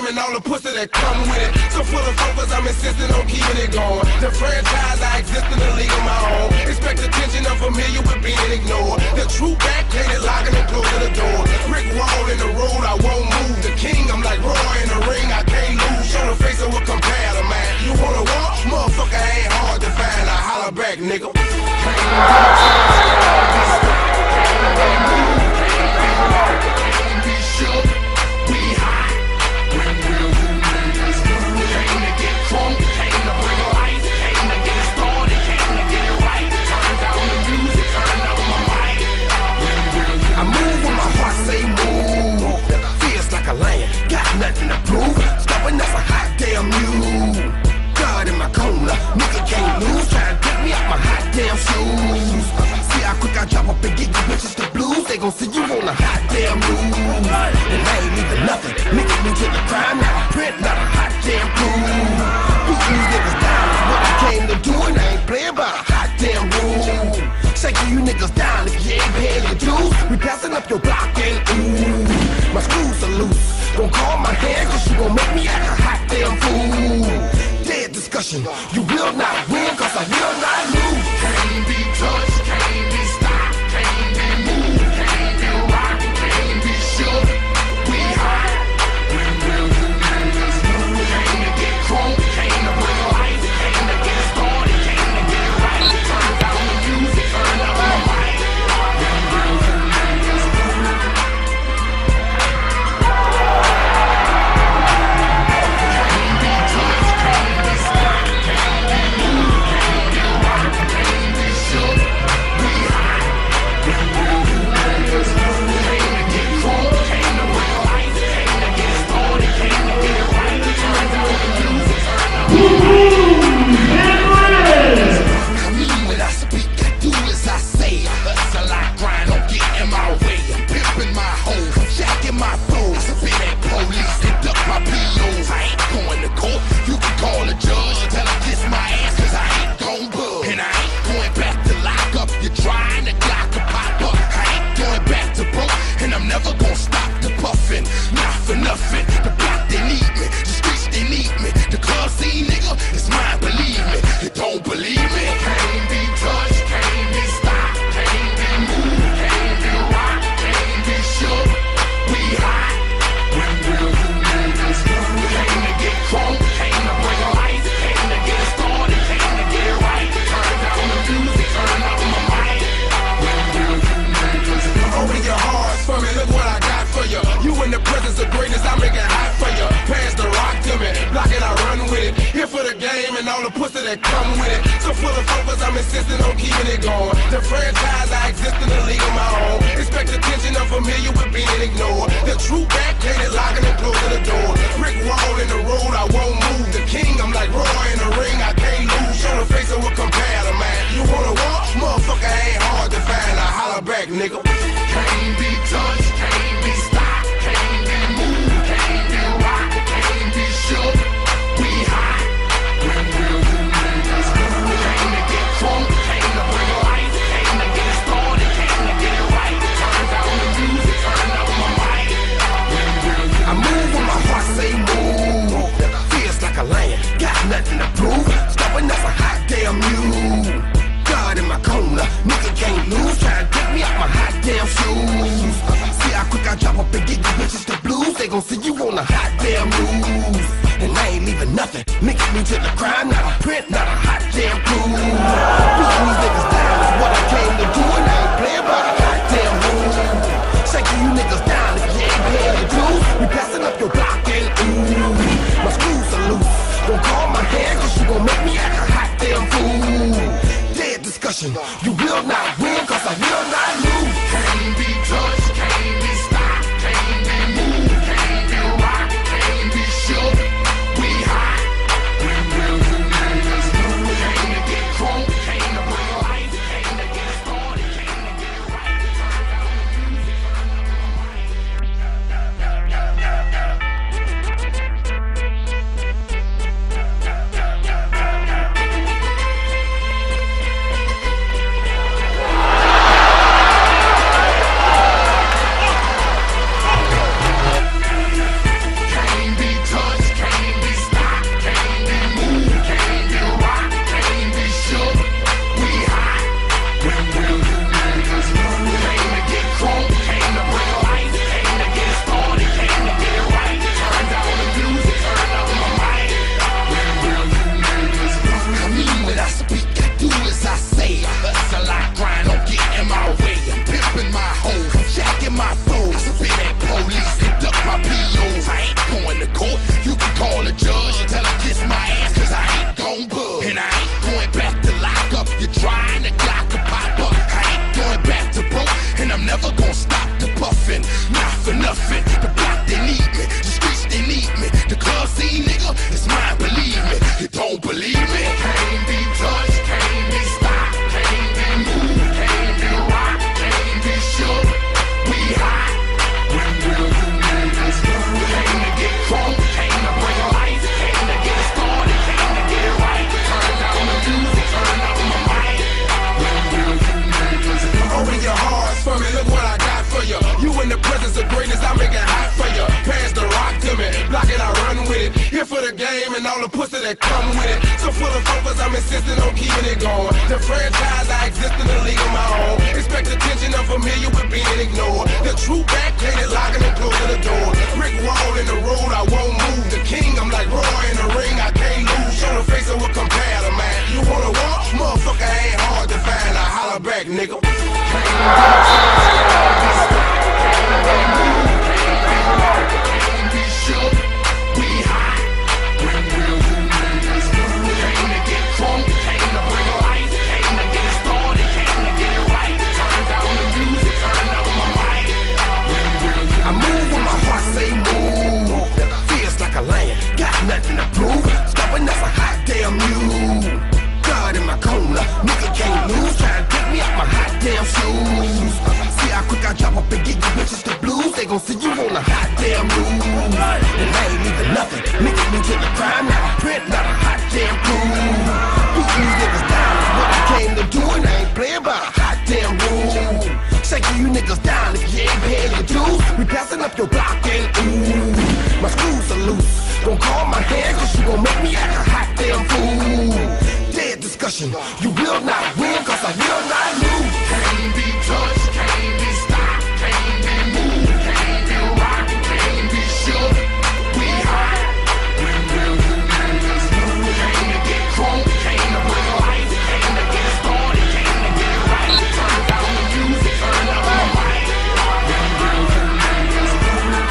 and all the pussy that come with it. So full of focus, I'm insisting on keeping it going. The franchise, I exist in the league of my own. Expect attention, I'm familiar with being ignored. The true back, painted, locking and closing the door. Brick wall in the road, I won't move. The king, I'm like Roy in the ring, I can't lose. Show the face of a competitor, man. You wanna walk? Motherfucker ain't hard to find. I holler back, nigga. Nothing to prove, stopping us a hot damn mule. God in my corner, nigga can't lose, trying to get me out my hot damn shoes. See how quick I drop up and get you bitches the blues. They gon' see you on a hot damn move. And I ain't even nothing, nigga new to the crime, not a print, not a hot damn proof. Beat these niggas down is what I came to do, and I ain't playing by a hot damn rule. Shaking you niggas down if you ain't paying your dues. We passing up your block and ooh, my screws are loose. Don't call my hand cause you gon' make me act a hot damn fool. Dead discussion, you will not win cause I will not lose. Can't be touched, can't be stopped, can't be moved, can't be rocked, can't be shook. We hot, when will you niggas move? Came to get crunk, came to bring life, came to get started, came to get right. Turn down the music, turn up the mic. When will you niggas move? And all the pussy that come with it. So full of focus, I'm insisting on keeping it going. The franchise, I exist in the league of my own. Expect attention, I'm familiar with being ignored. The true back, painted, locking and closing the door. Brick wall in the road, I won't move. The king, I'm like Roy in the ring, I can't lose. Show the face of a competitor, man. You wanna walk? Motherfucker ain't hard to find. I holler back, nigga. Can't be touched, can't be stopped, can't be moved, can't be rocked, can't be shook. We hot. When will you niggas move? Came to get crunk, came to bring life, came to get started, came to get right. Turn down the music, turn up my mic. When will you I move when my heart say move. Feels like a lion, got nothing to prove. Stopping us a hot damn mule. God in my corner, nigga can't lose. Trying to get me out my hot damn shoes. See how quick I drop up and get you bitches the blues. They gon' see you on a hot damn move. And I ain't leaving nothing, nigga new to the crime, not a print, not a hot damn proof. Beating these niggas down is what I came to do, and I ain't playing by a hot damn rule. Shaking you niggas down if you ain't paying your dues. We passing up your block and ooh, my screws are loose. Don't call my hand cause you gon' make me act a hot damn fool. Dead discussion, you will not win cause I will not lose. Can't be touched, can't be stopped, can't be moved, can't be rocked, can't be shook. We hot. When will you niggas move? Came to get crunk, came to bring life, came to get started, came to get right. Turn down the music, turn up my mic. all the pussy that come with it. So full of focus, I'm insisting on keeping it going. The franchise, I exist in the league of my own. Expect attention, I'm familiar with being ignored. The true back painted, locking and closing the door. Brick wall in the road, I won't move. The king, I'm like Roy in the ring, I can't lose. Show the face of a competitor, man. You wanna walk? Motherfucker ain't hard to find. I holler back, nigga. Nothing to prove, stopping us a hot damn mule. God in my corner, nigga can't lose, trying to take me out my hot damn shoes. See how quick I drop up and get you bitches the blues, they gon' see you on a hot damn news. And I ain't even nothing, nigga me to the crime, not a print, not a hot damn proof. Beat these niggas down is what I came to do, and I ain't playing by a hot damn rule. Shaking you niggas down if you ain't paying your dues, we passing up your block and ooh, my screws are loose. Don't call my hand, cause you gon' make me act a hot damn fool. Dead discussion, you will not win, cause I will not lose. Can't be touched, can't be stopped, can't be moved, can't be rocked, can't be shook. We hot, when will you niggas move? Came to get crunk, came to bring life, came to get started, came to get right. Turn down the music, turn up the mic. When will you niggas move?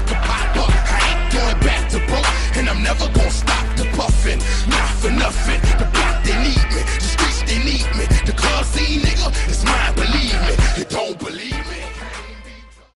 Not for nothing.